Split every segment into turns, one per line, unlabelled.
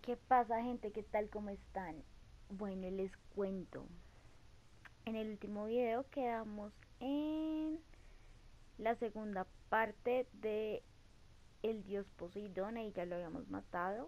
¿Qué pasa, gente? ¿Qué tal? ¿Cómo están? Bueno, les cuento. En el último video quedamos en la segunda parte de el dios Poseidón. Ahí ya lo habíamos matado.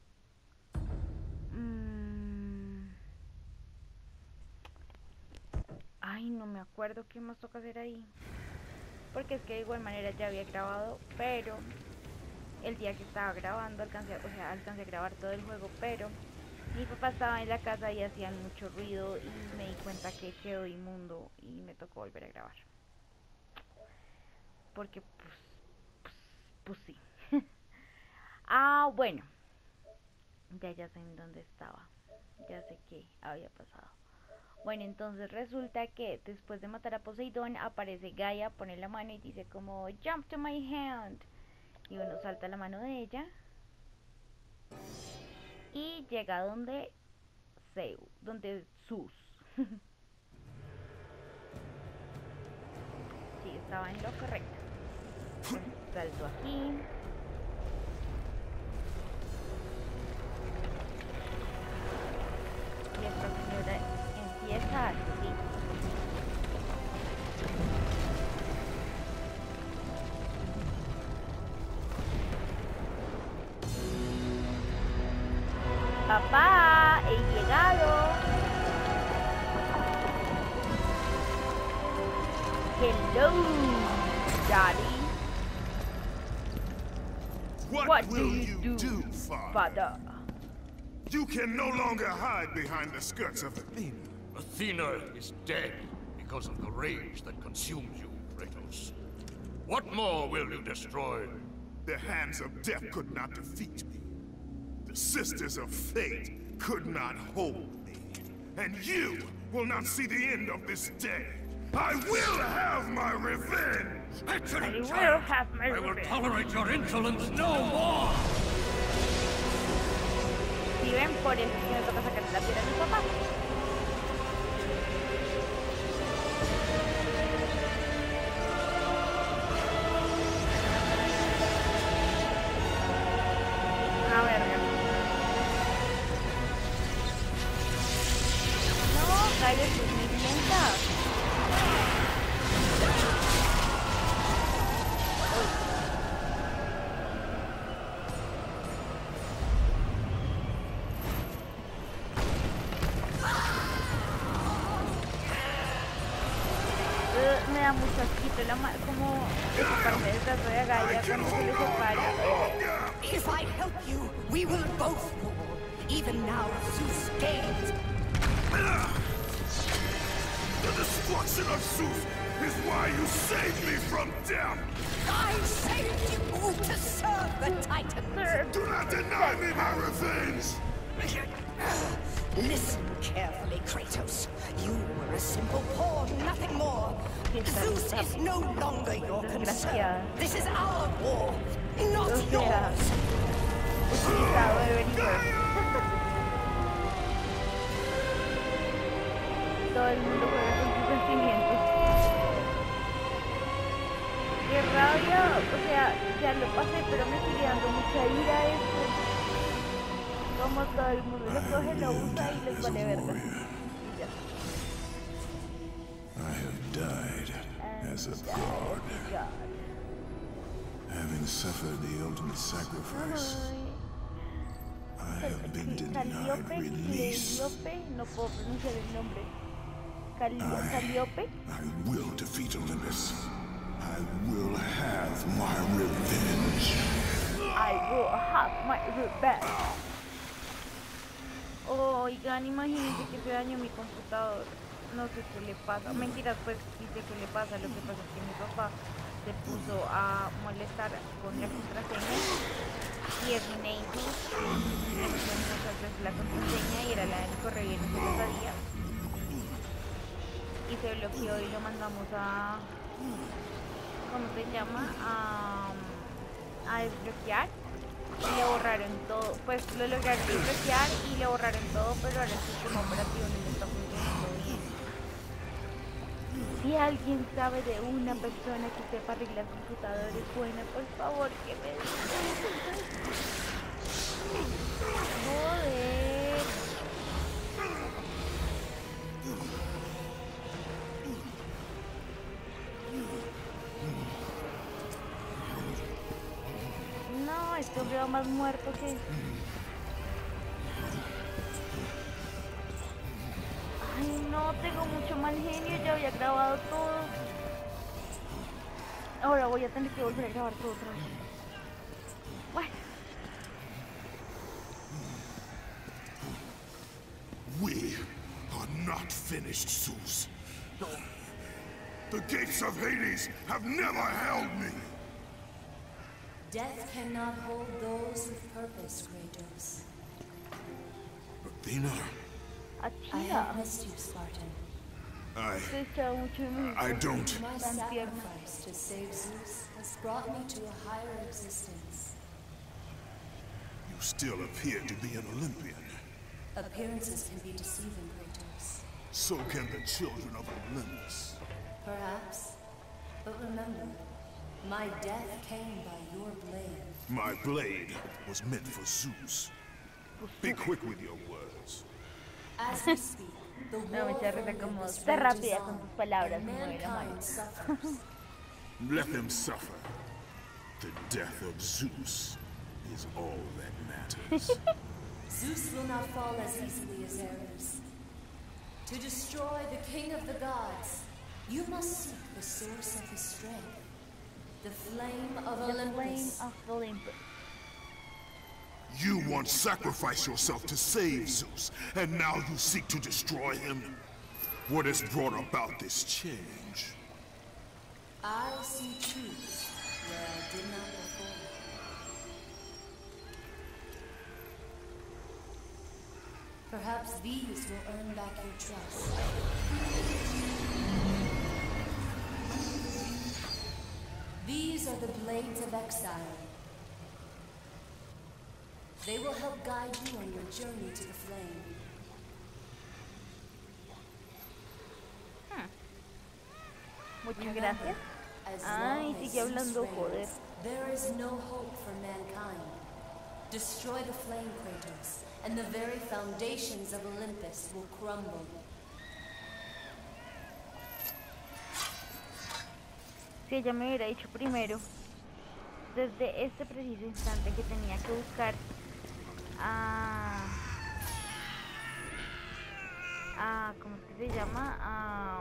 Ay, no me acuerdo qué más toca hacer ahí. Porque es que de igual manera ya había grabado, pero el día que estaba grabando alcancé a grabar todo el juego, pero mi papá estaba en la casa y hacían mucho ruido y me di cuenta que quedó inmundo y me tocó volver a grabar. Porque pues sí. Bueno, ya sé en dónde estaba. Ya sé qué había pasado. Bueno, entonces resulta que después de matar a Poseidón aparece Gaia, pone la mano y dice como "Jump to my hand". Y uno salta la mano de ella y llega donde Zeus. Sí, estaba en lo correcto. Salto aquí. Y esta señora empieza así. Papá, he llegado. Hello, Daddy.
What will you do, Father?
Father?
You can no longer hide behind the skirts of Athena.
Athena is dead because of the rage that consumes you, Kratos. What more will you destroy?
The hands of death could not defeat me. The sisters of fate could not hold me. And you will not see the end of this day. I will have my revenge!
I will have my
I will
revenge.
tolerate your insolence no more!
Si ven, por eso es que me toca sacar la piedra a mi papá. A ver, no, Gaia, es muy lenta. Me da mucho asquito como esa parte del brazo de Gaia cuando se le separa.
If I help you, we will both fall. Even now, Zeus gains.
The destruction of Zeus is why you saved me from death!
I saved you to serve the Titans.
Do not deny me my revenge!
Listen carefully, Kratos. You were a simple pawn, nothing more. Zeus is no longer your concern. This is our war, not yours.
Utilizado de venidor. Todo el mundo juega con sus sentimientos. ¡Qué rabia! O sea, ya lo pasé, pero me sigue dando mucha ira esto. Como todo el mundo lo coge, lo usa y les vale verga. Y ya.
I have died as a god, having suffered the ultimate sacrifice. I have been denied release.
Calíope, no puedo pronunciar el nombre. Calíope.
I will defeat Olympus. I will have my revenge.
I will have my revenge. Oigan, imagínense que se dañó mi computador. No sé qué le pasa. Mentiras, pues sí sé qué le pasa. Lo que pasa es que mi papá se puso a molestar con la contraseña. Y es un AP. Muchas veces la contraseña y era la del correo y no se lo sabía. Y se bloqueó y lo mandamos a... ¿Cómo se llama? A desbloquear. Y le borraron todo, pues lo lograron desbloquear y le borraron todo, pero ahora el sistema operativo no le está funcionando bien. Si alguien sabe de una persona que sepa arreglar computadores buena, por favor que me diga. hombre va más muerto que... Ay, no, tengo mucho mal genio, ya había grabado todo. Ahora voy a tener que volver a grabar todo otra vez. Bueno.
We are not finished, Zeus. The gates of Hades have never held me.
Death cannot hold those with purpose, Kratos.
Athena,
I
Achila.
have missed you, Spartan.
Se echaba mucho de mí.
I don't.
My
Tan tierna.
sacrifice to save Zeus has brought me to a higher existence.
You still appear to be an Olympian.
Appearances can be deceiving, Kratos.
So can the children of Olympus.
Perhaps. But remember, my death came by your blade.
My blade was meant for Zeus. Be quick with your words.
As we speak, the
Me da
war
mucha
of
risa como
Olympus
sé
rages
rápida con
on,
tus palabras,
and
no era
mankind
malo.
suffers.
Let them suffer. The death of Zeus is all that matters.
Zeus will not fall as easily as Ares. To destroy the king of the gods, you must seek the source of his strength. The flame of
The flame
Olympus.
of Olympus.
You once sacrificed yourself to save Zeus, and now you seek to destroy him? What has brought about this change?
I see truth where I did not before. Perhaps these will earn back your trust. These are the Blades of Exile. They will help guide you on your journey to the flame.
Muchas gracias.
As
Ay,
long as
sigue hablando,
Zeus
joder.
reigns, there is no hope for mankind. Destroy the flame, Kratos, and the very foundations of Olympus will crumble.
Si ella me hubiera dicho primero, desde este preciso instante, que tenía que buscar ¿cómo es que se llama?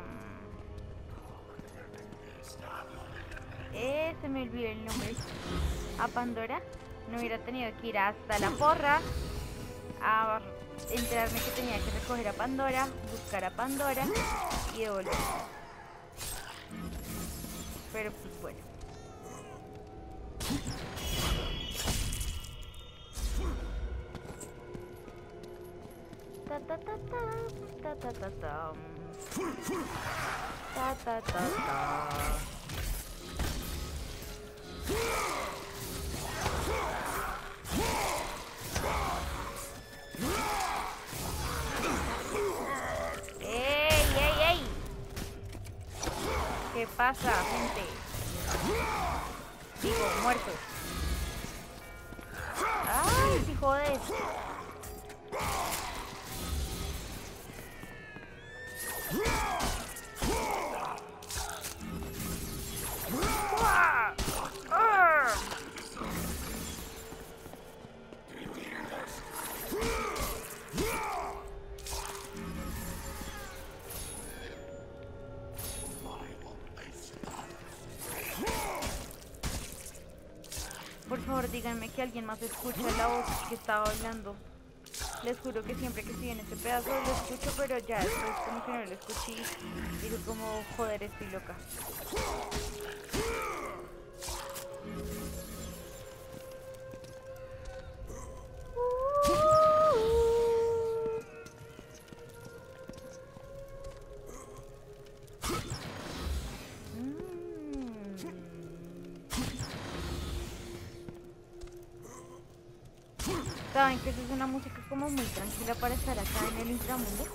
Se me olvidó el nombre. A Pandora, no hubiera tenido que ir hasta la porra a enterarme que tenía que recoger a Pandora, buscar a Pandora y devolver. Pero pues bueno. Ta ta ta ta ta ta ta ta ta ta ta ta. ¡Ey, ey, ey! ¿Qué pasa, gente? Digo, muertos. ¡Ay, si jodes! Por favor, díganme que alguien más escucha la voz que estaba hablando. Les juro que siempre que estoy en este pedazo lo escucho, pero ya después como que no lo escuché y digo como, joder, estoy loca. ¿Saben que esa es una música como muy tranquila para estar acá en el inframundo?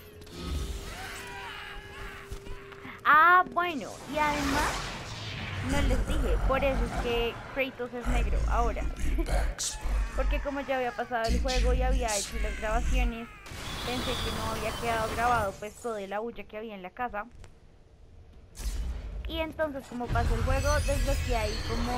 Ah, bueno, y además no no les dije, por eso es que Kratos es negro ahora. Porque como ya había pasado el juego y había hecho las grabaciones, pensé que no había quedado grabado pues toda la bulla que había en la casa. Y entonces como pasó el juego, desbloqueé ahí como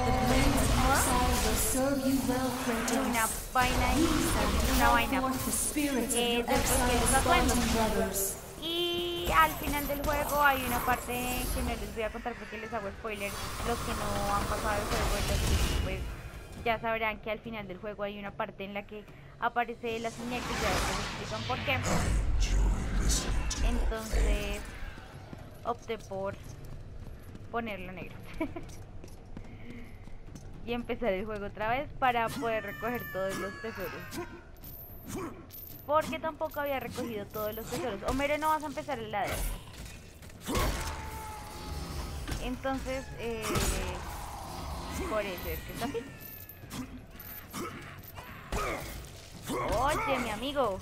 una vaina ahí, desbloqueé los atuendos. Y al final del juego hay una parte que no les voy a contar porque les hago spoilers. Los que no han pasado el juego, pues ya sabrán que al final del juego hay una parte en la que aparece la señal que ya les explican por qué. Entonces opté por ponerlo negro y empezar el juego otra vez para poder recoger todos los tesoros, porque tampoco había recogido todos los tesoros. Homero, no vas a empezar el ladder. Entonces por eso es que está así. Oye, mi amigo.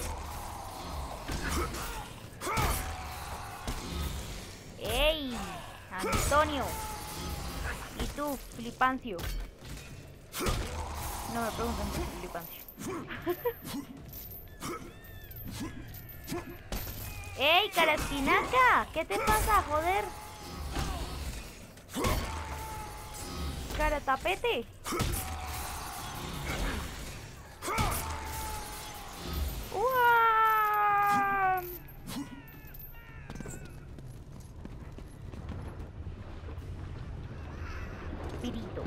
¡Ey! Antonio. ¿Y tú, Filipancio? No me preguntan por Filipancio. ¡Ey, Carastinaca! ¿Qué te pasa, joder? Caratapete. Pirito.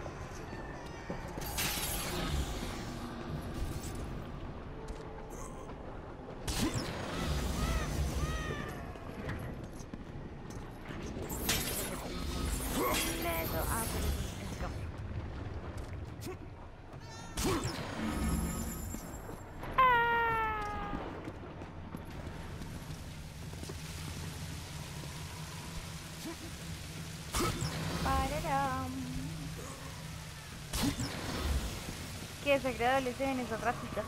Qué desagradables se ven esas ratitas.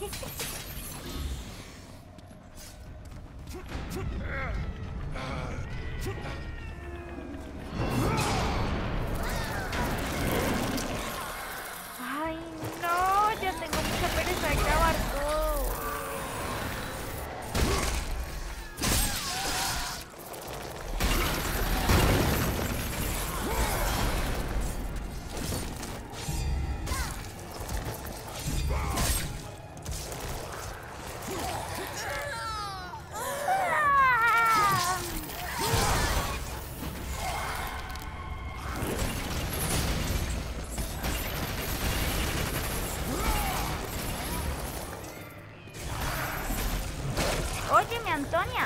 Ay, no, ya tengo mucha pereza de grabar todo. Óyeme, Antonia.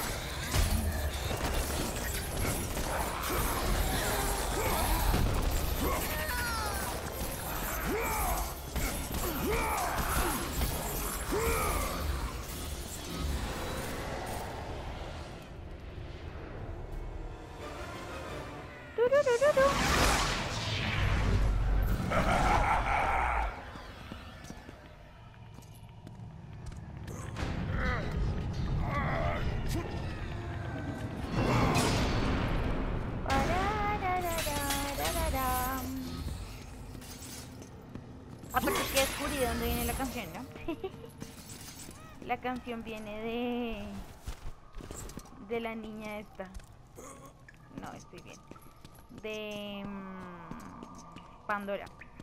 Aparte que descubrí de dónde viene la canción, ¿no? La canción viene de la niña esta. No, estoy bien. De Pandora.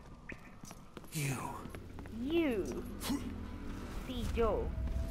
You. Sí, yo.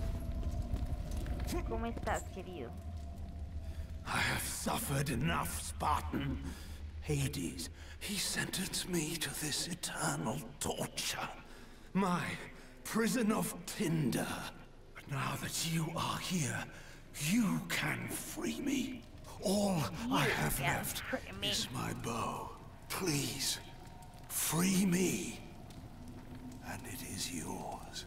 ¿Cómo estás, querido?
I have suffered enough, Spartan. Hades, he sentenced me to this eternal torture. My prison of tinder. But now that you are here, you can free me. All I have left is my bow. Please, free me, and it is yours.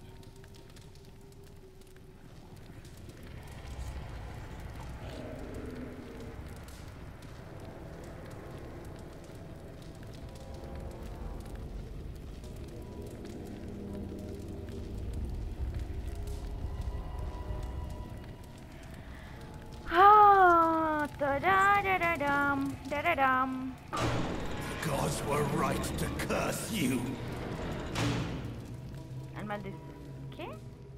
Tararam.
The gods were right to curse you.
Al maldito. ¿Qué?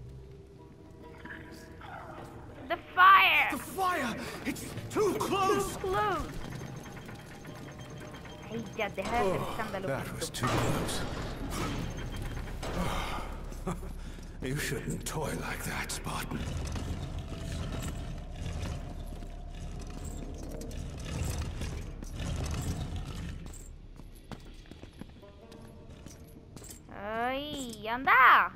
The fire!
The fire! It's too close!
Too close! Ay, ya, deja de hacer escándalo.
That was too close. You shouldn't toy like that, Spartan.
¡Ay, anda!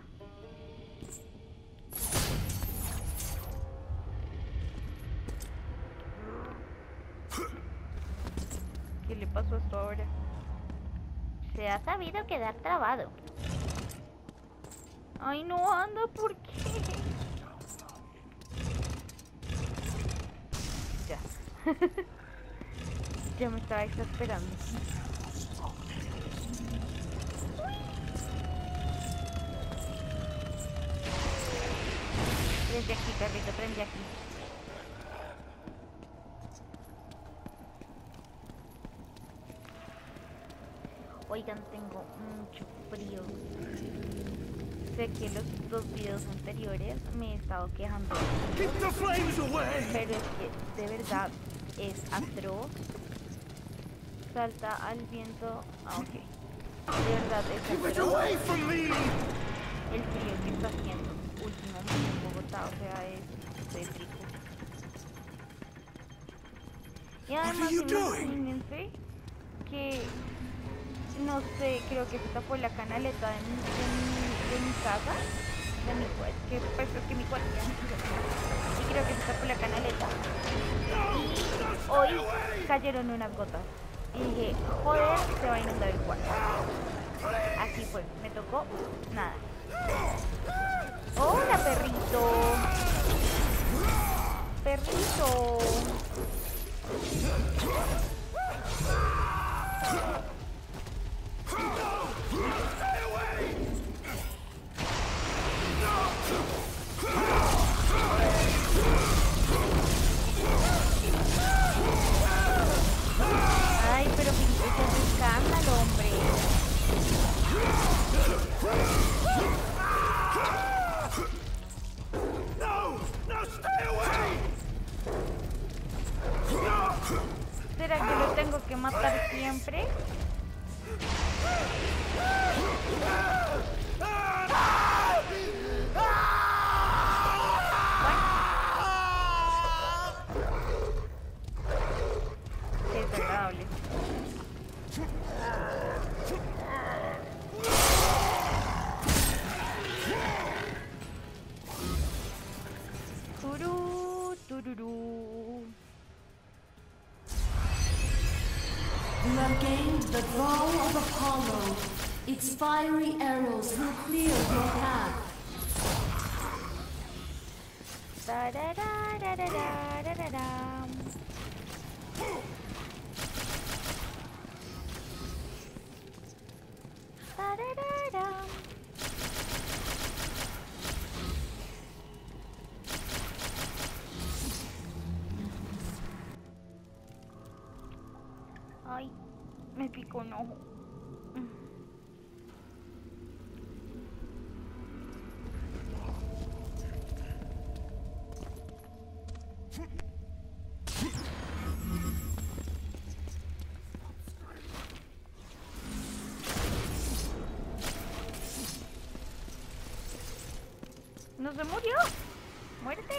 ¿Qué le pasó a esto ahora? Se ha sabido quedar trabado. Ay, no anda, ¿por qué? Ya. Ya me estaba exasperando. Prende aquí, perrito, prende aquí. Oigan, tengo mucho frío. Sé que los dos videos anteriores me he estado quejando,
Keep the flames away!
pero es que de verdad es atroz. Salta al viento. Ah, ok. De verdad es
Keep it
atroz
away from me!
el frío que está haciendo últimamente en Bogotá, o sea, es tétrico. Y además, imagínense que, no sé, creo que se tapó la canaleta de mi casa, de mi cuarto, que pues es que mi cuarto ya no sirve. Y creo que se tapó la canaleta. Y hoy cayeron unas gotas. Y dije, joder, se va a inundar el cuarto. Así fue, me tocó nada. Hola, perrito. Perrito. Ay, pero Felipe, es un escándalo, hombre.
No! No, stay away!
¿Será que lo tengo que matar siempre? Qué desagradable. Turú, tururú.
You have gained the Bow of Apollo. Its fiery arrows will clear your path.
Tarararararararam. Tarararam. Ay, me picó un ojo. ¡No se murió! ¡Muérete!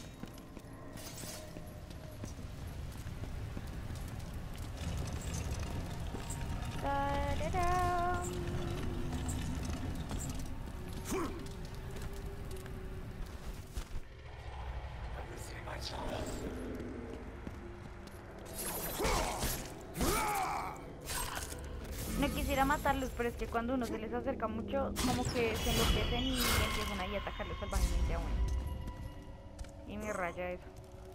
Tararán. No quisiera matarlos, pero es que cuando uno se les acerca mucho, como que se enloquecen y empiezan ahí a atacarlos salvajemente a uno. Y me raya eso.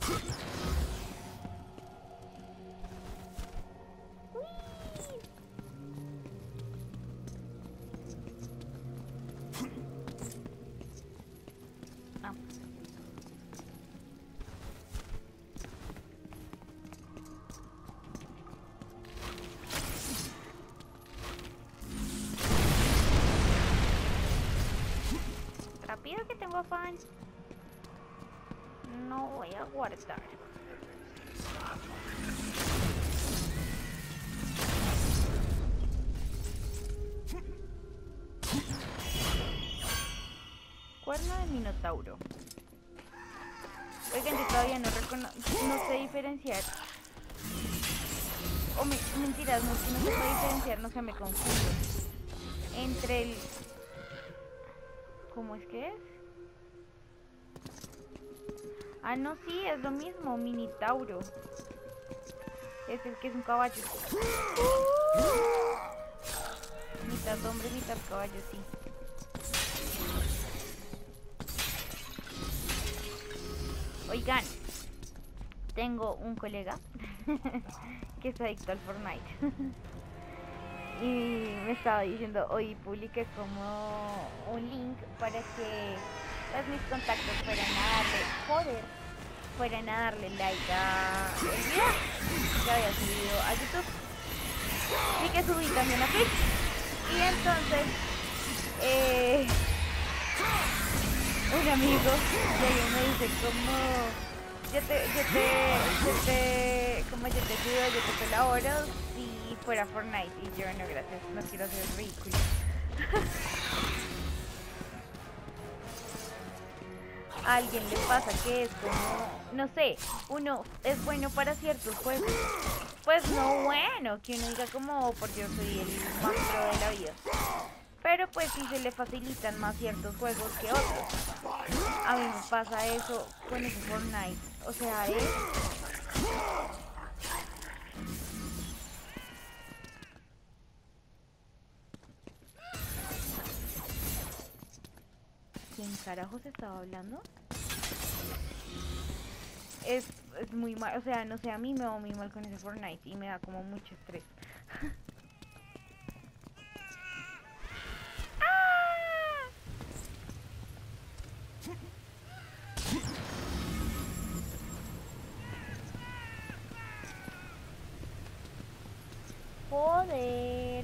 Ah. rápido que tengo afán. No voy a guardar. Cuerno de minotauro. Oigan, yo todavía no sé diferenciar. O mentiras, no se puede diferenciar, no sé, me confundo. Entre el... ¿Cómo es que es? Ah, no, sí, es lo mismo, minitauro. Es el que es un caballo. Mitad hombre, mitad caballo, sí. Oigan, tengo un colega que es adicto al Fortnite. Y me estaba diciendo, hoy publiqué como un link para que pues, mis contactos fueran a darle like a el video que había subido a YouTube y que subí también a Twitch. Y entonces un amigo me dice como yo te ayudo, yo te colaboro si fuera Fortnite. Y yo no, gracias, no quiero hacer el ridículo. A alguien le pasa que es como, no sé, uno es bueno para ciertos juegos, pues no bueno, que uno diga como, porque yo soy el más pro de la vida, pero pues sí se le facilitan más ciertos juegos que otros. A mí me pasa eso con ese Fortnite, o sea, ¿quién carajos estaba hablando? Es muy mal, o sea, no sé, a mí me va muy mal con ese Fortnite y me da como mucho estrés. Joder.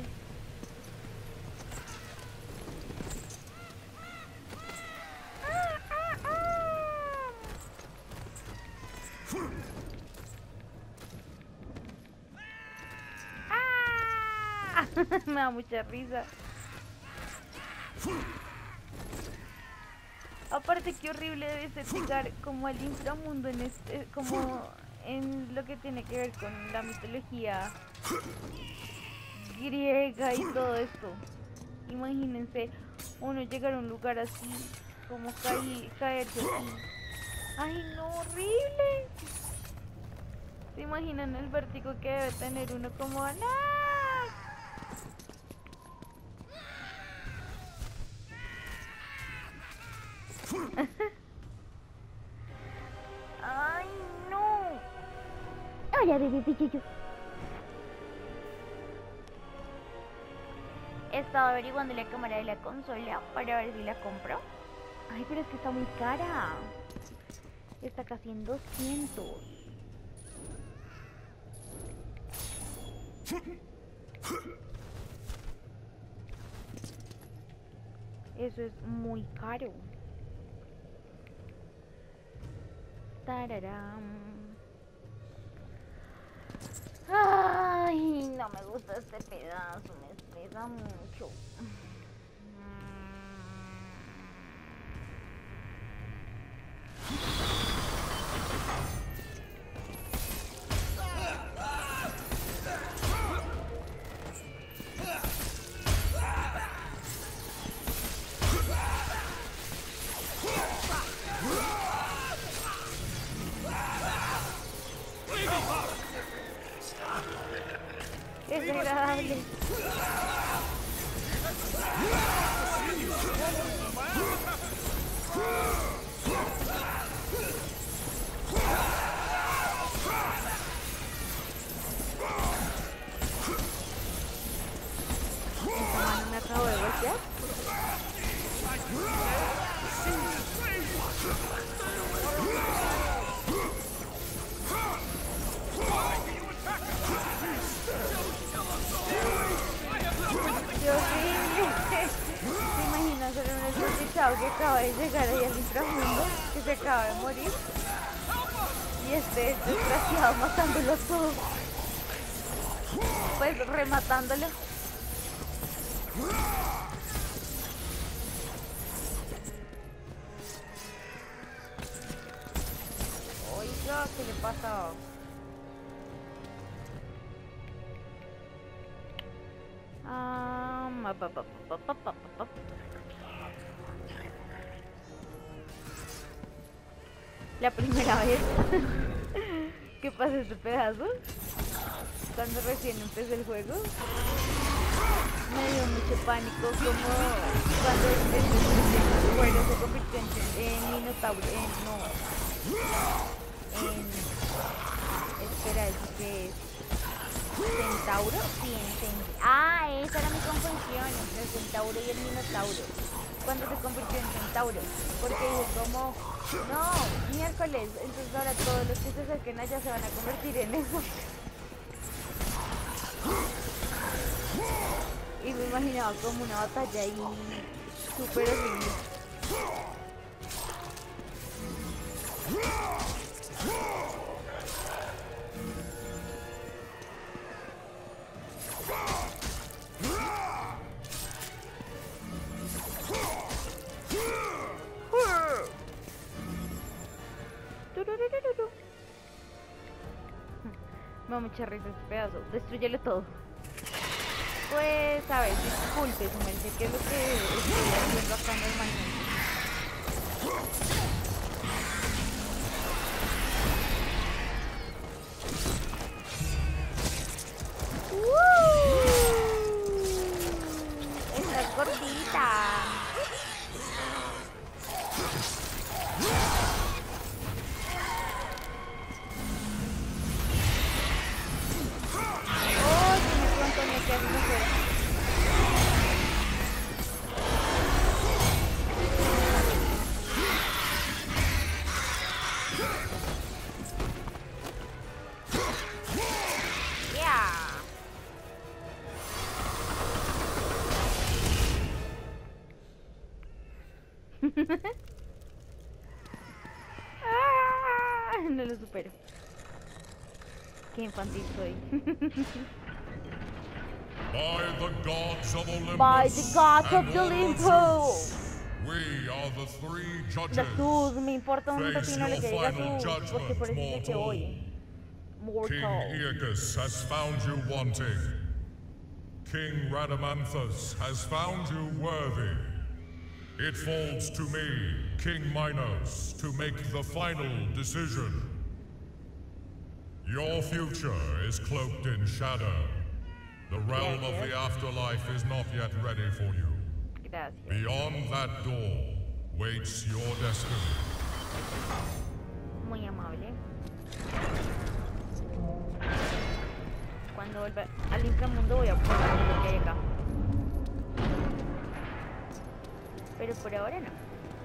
Me da mucha risa. Aparte, qué horrible debe ser llegar como al inframundo en como en lo que tiene que ver con la mitología griega y todo esto. Imagínense uno llegar a un lugar así, como caerse así. Ay, no, horrible. ¿Se imaginan el vértigo que debe tener uno como ¡no! ¡Ay, no! Hola, bebé pichucho. He estado averiguando la cámara de la consola para ver si la compro. Ay, pero es que está muy cara. Está casi en 200. Eso es muy caro. Tararam. Ay, no me gusta este pedazo, me estresa mucho. Es desagradable. Esta mano me acabo de golpear. Qué horrible. ¿Se imaginan hacer un chao que acaba de llegar ahí al inframundo, que se acaba de morir. Y este desgraciado matándolo todo. Pues rematándolo. Oiga, ¿qué le pasa? La primera vez que pasé este pedazo, cuando recién empecé el juego, me dio mucho pánico, como cuando el juego se convirtió en Minotauro, espera, ¿eso qué es? ¿Centauro? Sí, esa era mi confusión entre el centauro y el minotauro. Cuando se convirtió en centauro, porque dije como, no, miércoles, entonces ahora todos los que se acerquen allá se van a convertir en eso. Y me imaginaba como una batalla ahí súper horrible. Me da mucha risa este pedazo. Destrúyelo todo. Pues, a ver, disculpe, su merced, ¿qué es lo que estoy haciendo acá normalmente? Estás gordita. No lo supero. Qué infantil soy.
By the gods of Olympus,
By the gods of Olympus.
We are the three judges.
La Sus, me importa un
Face
pepino lo que
your
diga
final
Sus, porque por eso es el que voy.
King
Mortal.
Aeacus has found you wanting. King Rhadamanthus has found you worthy. It falls to me, King Minos, to make the final decision. Your future is cloaked in shadow. The realm of the afterlife is not yet ready for you.
Gracias.
Beyond that door waits your destiny.
Muy amable. Cuando vuelva al inframundo voy a probar lo que hay acá. Pero por ahora no.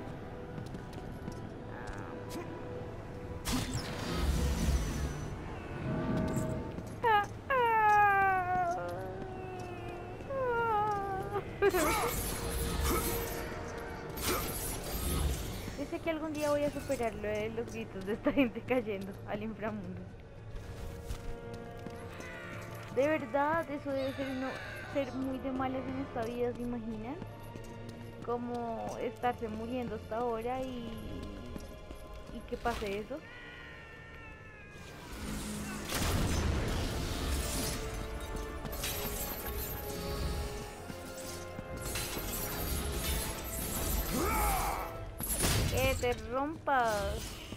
Yo sé que algún día voy a superar lo de los gritos de esta gente cayendo al inframundo. De verdad, eso debe ser muy de malas en esta vida, ¿se imaginan? Como estarse muriendo hasta ahora y que pase eso. Que te rompas.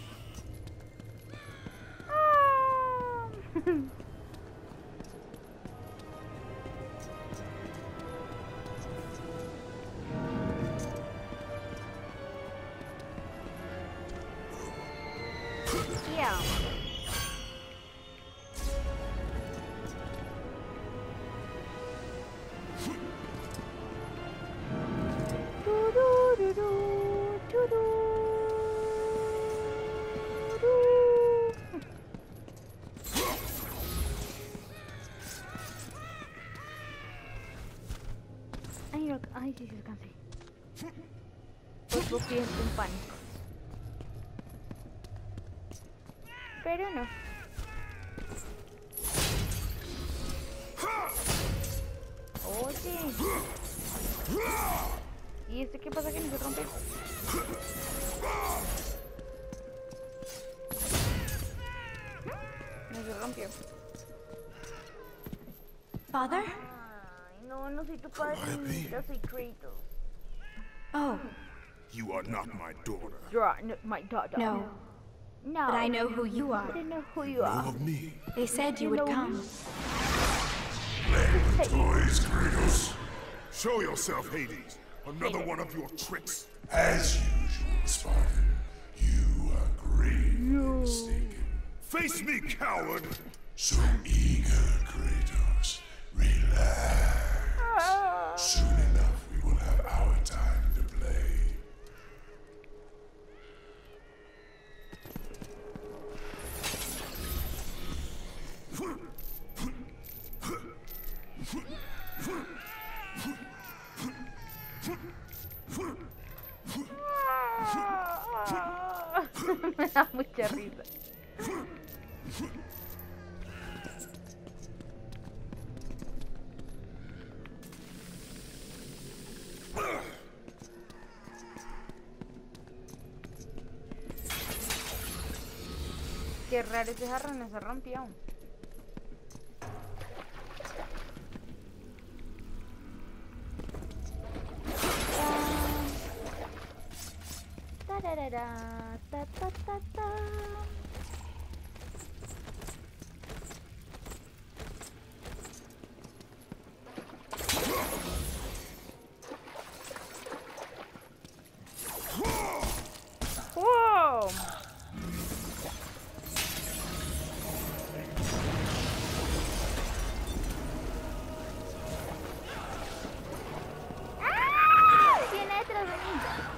¡Ah! Yeah. Ay, no, ay, sí, descansé. pues Buffy entra en pánico. Pero no. Oye. ¿Y este qué pasa que no se rompe? No se rompió.
Father?
Ay, no soy tu padre, yo soy Kratos.
Oh,
You are not my daughter.
You are not my daughter.
no.
No.
But I know who you
I
are.
don't know who you
Know
are.
of me.
They said you would come.
Toys, Kratos. Show yourself, Hades. Another one of your tricks.
As usual, Spartan, you are gravely mistaken.
Face me, coward!
So eager, Kratos. Relax. Soon enough, we will have our time to play.
Me da mucha risa. Qué raro, ese jarrón no se rompió aún. Tararara, ta, ta, ta, ta. ¡Wow! ¡Ah! Viene detrás de mí.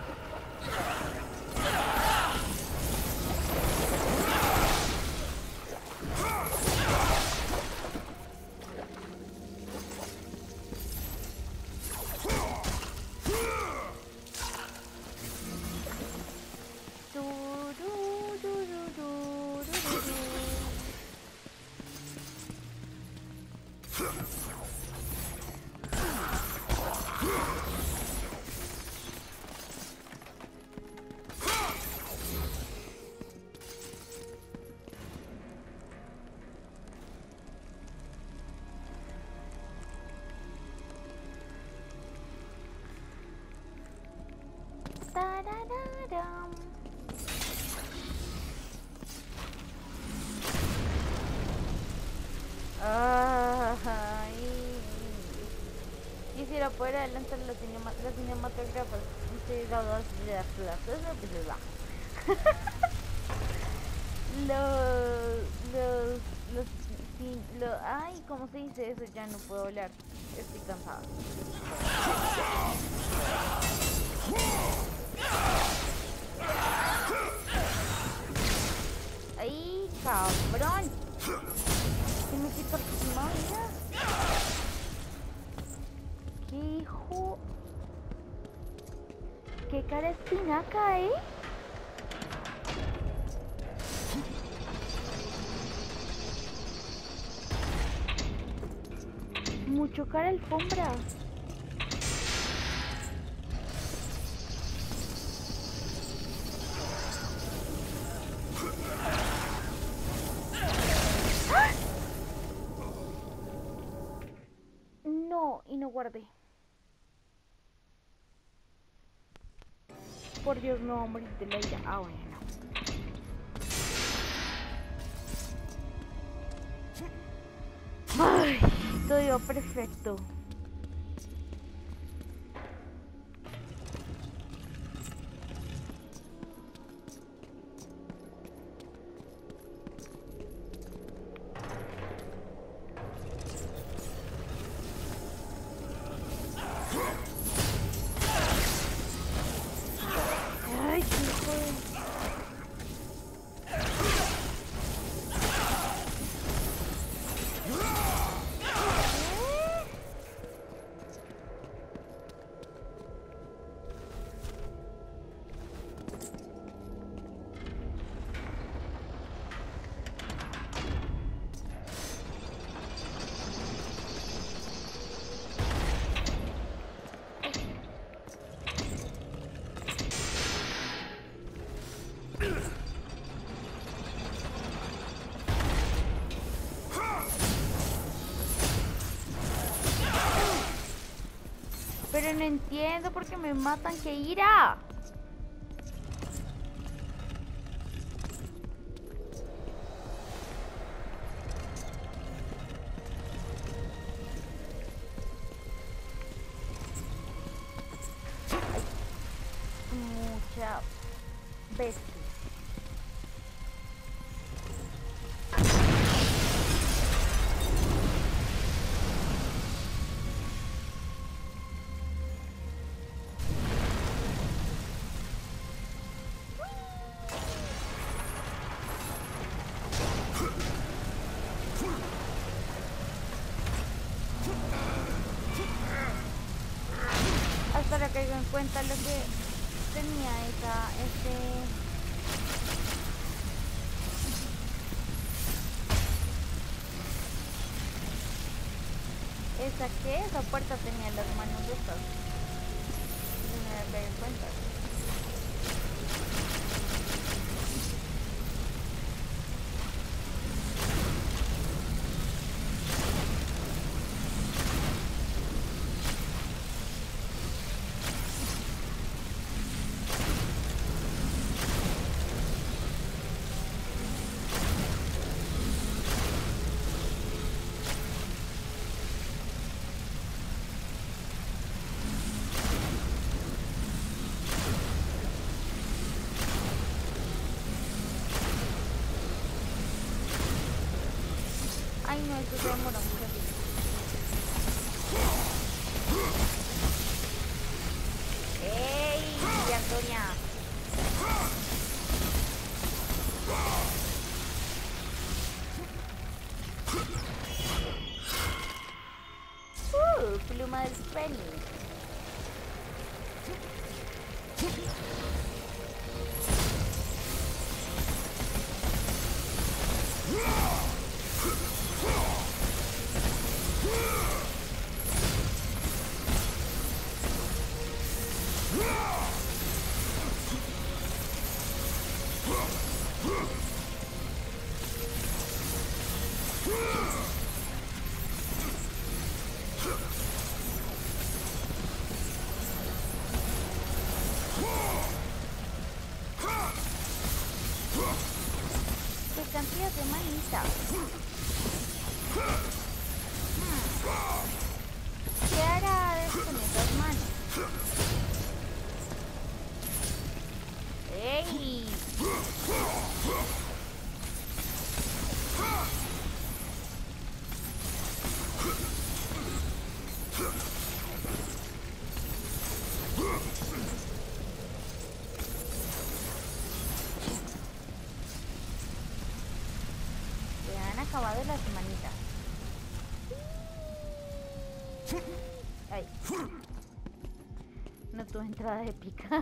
Du, du, du, du, du, du, du, du. Tarararam. Ay. Quisiera poder adelantar la cinematográfica. Ay, ¿cómo se dice eso? Ya no puedo hablar. Estoy cansada. ¡Ay, cabrón! ¿Qué me quito encima, mira? ¡Qué hijo! ¡Qué cara espinaca, Mucho cara alfombra. No, y no guardé. Por Dios, no, a morir de la ira. Ah, bueno. Ay, todo iba perfecto. Ay, qué joder. Pero no entiendo por qué me matan, qué ira. Mucha bestia. Hasta ahora caigo en cuenta lo que tenía esa puerta tenía las manos estas. No me había caído en cuenta. Ay, no, esto se demora mucho. ¡Ey, Antonia! Pluma del Fénix. Cantidad de manita. ¿Qué hará con esas manos? ¡Ey! Acabado las manitas. Ay. No tuve entrada épica.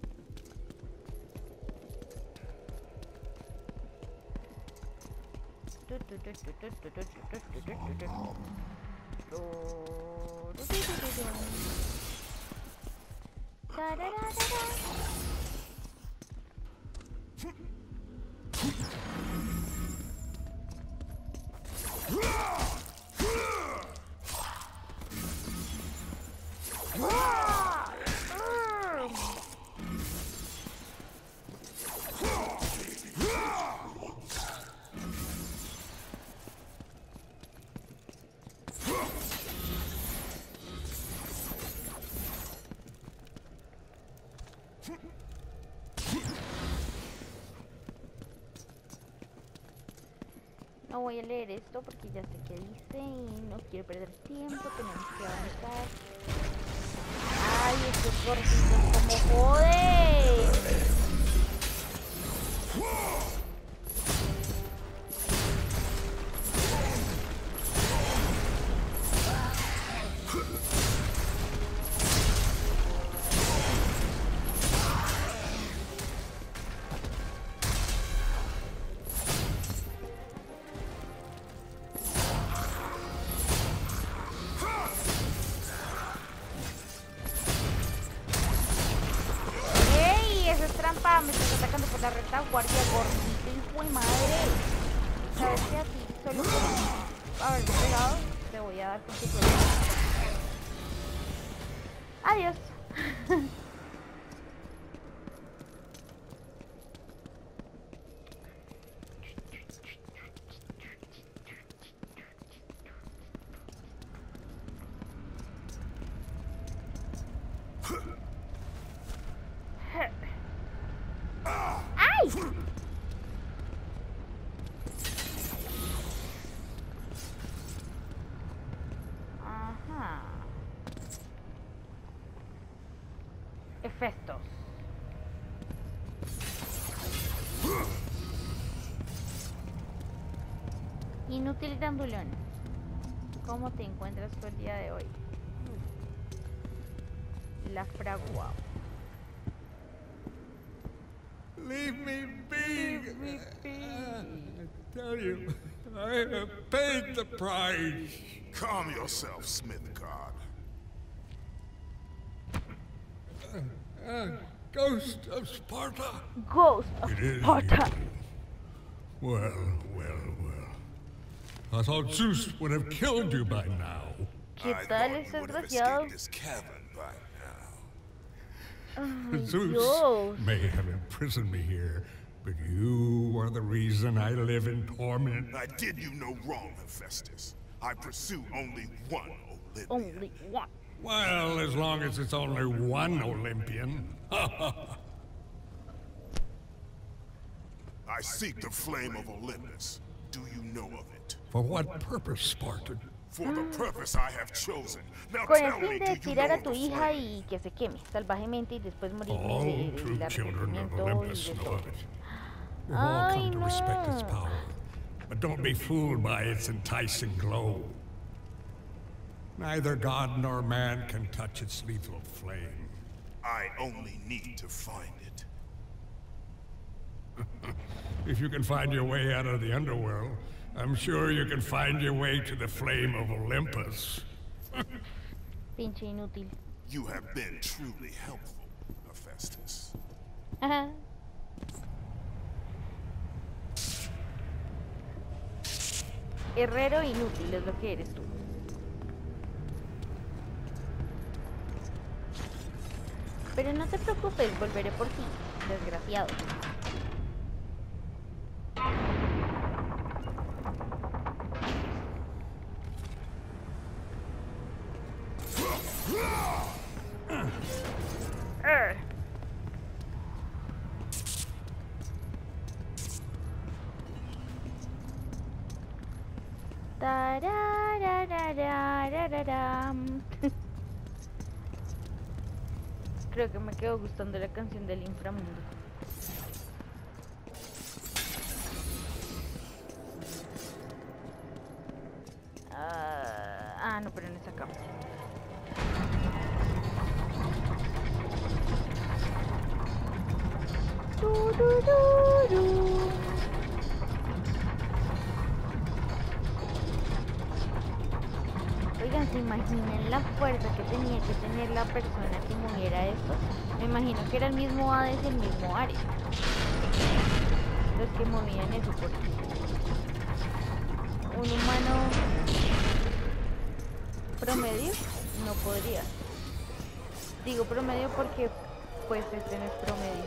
No voy a leer esto porque ya sé qué dice y no quiero perder tiempo, tenemos que avanzar. ¡Ay, estos gorditos como joden! Me estás atacando por la retaguardia, gordito, hijo de madre. ¿Sabes qué? Así, solo por haberme pegado, te voy a dar consecuencias. Adiós. ¡Ay! Ajá. Efectos. Inútil grandulón. ¿Cómo te encuentras por el día de hoy? La fragua.
Leave me be. I tell you, I have paid the price.
Calm yourself, Smithguard.
Ghost of Sparta.
Ghost of
It is
Sparta.
you. Well. I thought Zeus would have killed you by now.
¿Qué
I
tal
thought you
este
would have
desgraciado?
escaped this cavern by now.
Ay,
Zeus
Dios.
may have imprisoned me here, but you are the reason I live in torment.
I did you no wrong, Hephaestus. I pursue only one Olympian.
Only one.
Well, as long as it's only one Olympian.
I seek the flame of Olympus. Do you know of it?
For what purpose, Spartan?
For the purpose I have chosen. Now
Con el
tell
fin
me,
de
do you
tirar
know
a
of
tu
the
hija
flame?
y que se queme salvajemente y después morir
All
del
true children of
arrepentimiento y
Olympus
de
know
todo.
of it. We've all
Ay,
come to respect its
no.
power. But don't be fooled by its enticing glow. Neither god nor man can touch its lethal flame.
I only need to find it.
If you can find your way out of the underworld, I'm sure you can find your way to the flame of Olympus.
Pinche inútil.
You have been truly helpful, Hephaestus.
Ajá. Herrero inútil es lo que eres tú. Pero no te preocupes, volveré por ti, desgraciado. Tararararararam. Creo que me quedó gustando la canción del inframundo. No, pero no es acá. Oigan, ¿se imaginan la fuerza que tenía que tener la persona que moviera esto? Me imagino que era el mismo Hades y el mismo Ares los que movían eso, porque un humano promedio no podría. Digo promedio porque pues este no es promedio.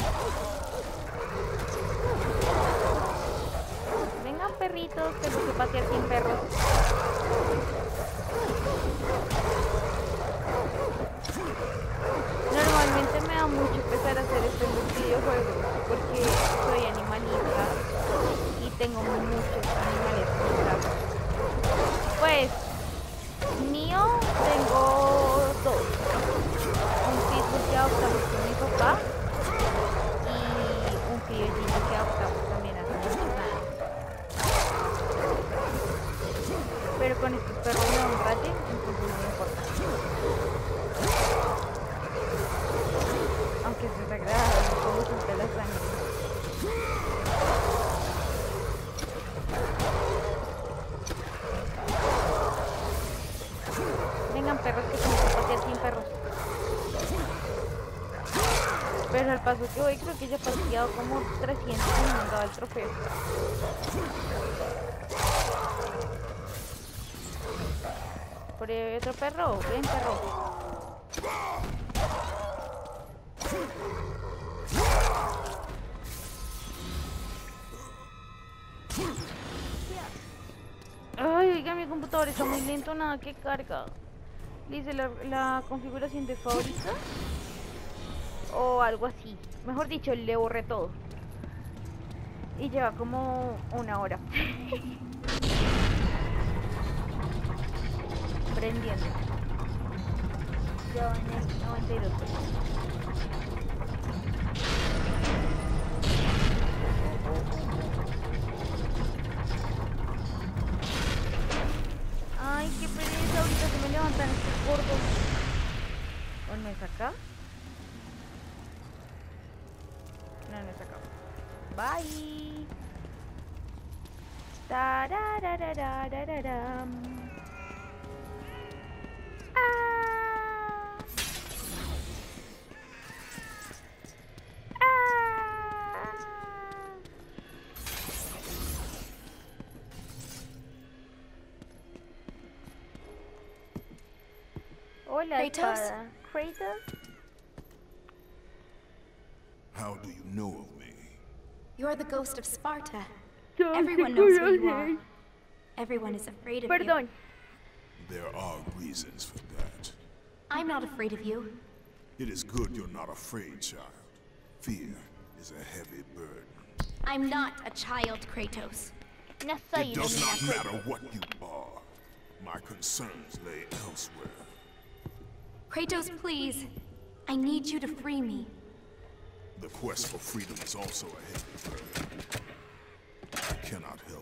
Vengan perritos, tengo que patear sin perros. Normalmente me da mucho pesar hacer esto en los videojuegos porque soy animalista y tengo muchos animales en casa. Pues mío tengo dos, un pitbull que adoptamos con mi papá y un criollito que adoptamos también hace muchos años. Pero con estos perros me da un rayo, entonces no me importa. Aunque es desagradable como suelta la sangre. Vengan perros que tengo que patear sin perros. Pero al paso que voy creo que ya he pateado como 300 y me han dado el trofeo. Por ahí hay otro perro, ven perro. computador está muy lento, nada que carga. Dice la configuración de fábrica o algo así. Mejor dicho, le borré todo. Y lleva como 1 hora. Prendiendo. Ya va en el 92%. Ay, qué pereza, ahorita se me levantan estos gordos. ¿O no es acá? No, no es acá. Bye. Tararararararam. Hola,
Kratos?
Kratos?
How do you know of me?
You are the ghost of Sparta.
Yo
Everyone
sé
knows
que
who you
lo
are.
sé.
Everyone is afraid of
Perdón.
you.
There are reasons for that.
I'm not afraid of you.
It is good you're not afraid, child. Fear is a heavy burden.
I'm not a child, Kratos.
No soy
It
una
does
niña
not
Kratos.
matter what you are. My concerns lay elsewhere.
Kratos, please. I need you to free me.
The quest for freedom is also a heavy burden. I cannot help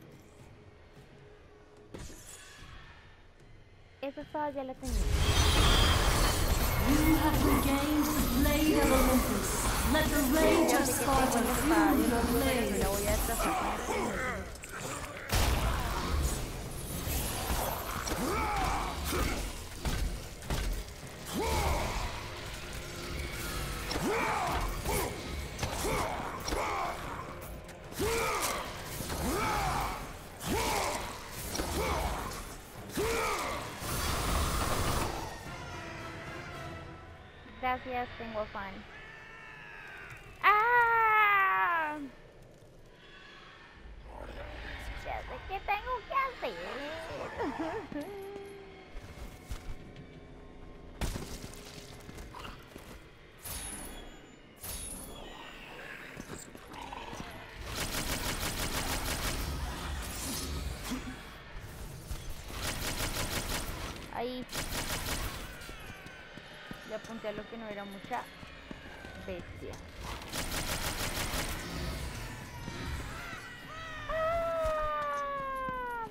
you.
Esa espada ya la tenía.
You have regained the Blade of Olympus. Let the rage of Sparta fuel your blade.
La voy a destazar. Gracias, tengo afán. ¡Ah! Ya sé qué tengo que hacer. Ahí. Le apunté a lo que no era mucha bestia. ¡Ah!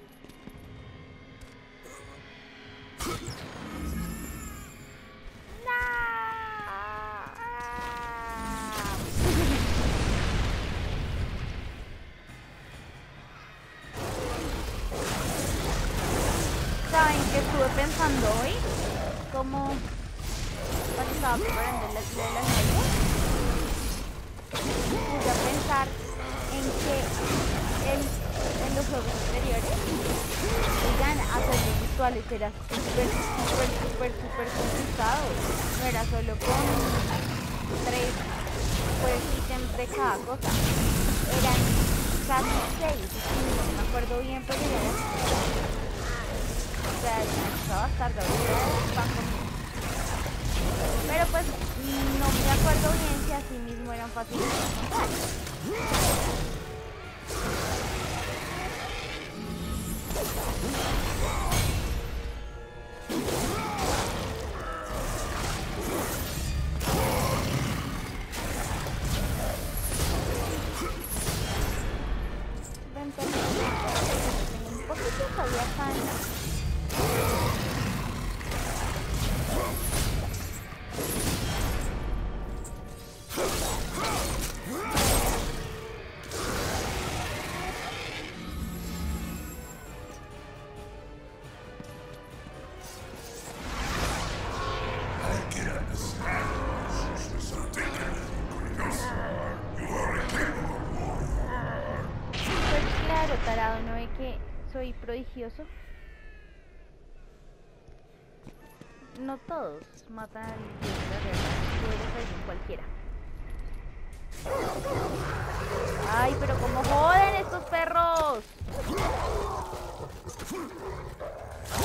¿Saben qué estuve pensando hoy? Como cuando estaba preparando la tía de las medias, puse a pensar en que en los juegos anteriores, oigan, hacer los visuales era súper complicado. No era solo con 3 pues, ítems de cada cosa. Eran casi 6, no me acuerdo bien, pero era... O sea, empezaba a estar pero pues no me acuerdo bien si así mismo eran fáciles de encontrar. Un poquito todavía acá. Tarado, ¿no ve que soy prodigioso? No todos matan al dios de la guerra, tú eres alguien cualquiera. ¡Ay, pero cómo joden estos perros!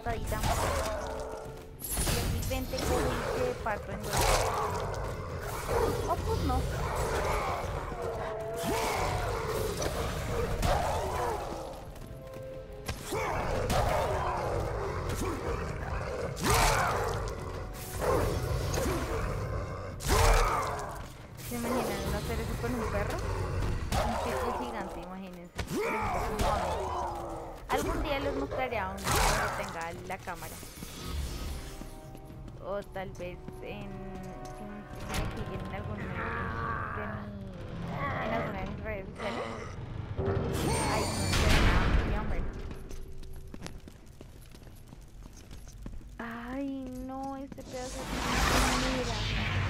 patadita. Y el frente cojo y se parto en dos. Oh, pues no. ¿Se imaginan uno hacer eso con un perro? Un tipo gigante, imagínense. Algún día les mostraré a uno cuando tenga la cámara. O tal vez si me siguen en alguna de mis redes sociales. Ahí no sé nada, hombre. Ay, no, este pedazo de mira.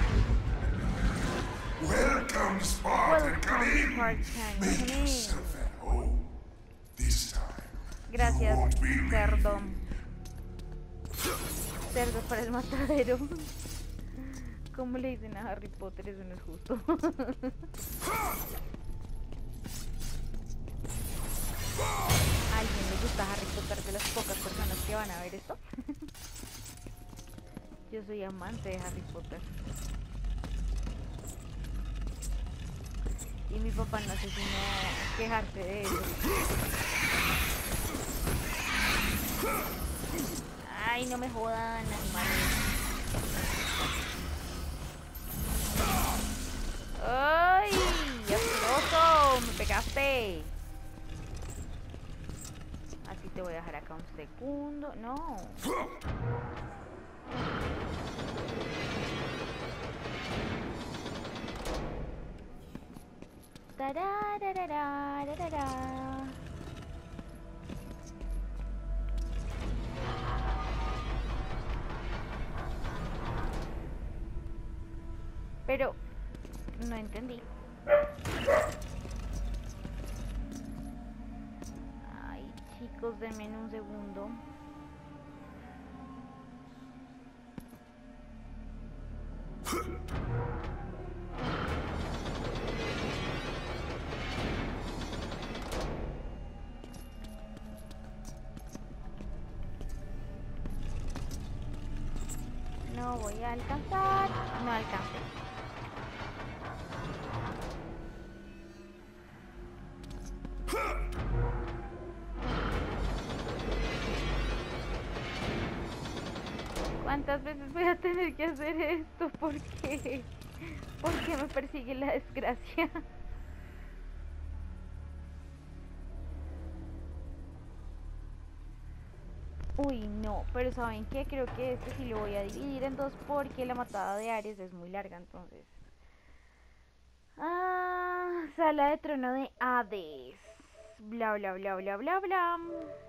Welcome, Spartan. Come in. Make yourself at home. This time.
Gracias, cerdo. Cerdo para el matadero. ¿Cómo le dicen a Harry Potter? Eso no es justo. ¿A alguien le gusta Harry Potter, de las pocas personas que van a ver esto? Yo soy amante de Harry Potter. Y mi papá no sé si no quejarse de eso. Ay, no me jodan, animales. ¡Ay! ¡Asqueroso! ¡Me pegaste! Así te voy a dejar acá un segundo. ¡No! ¡Tarararararara! Pero no entendí. Ay, chicos, denme un segundo. No voy a alcanzar. No alcancé. ¿Cuántas veces voy a tener que hacer esto? ¿Por qué? ¿Por qué me persigue la desgracia? Uy, no, pero ¿saben qué? Creo que este sí lo voy a dividir en dos porque la matada de Ares es muy larga, entonces. Sala de trono de Hades. Bla, bla, bla, bla, bla, bla.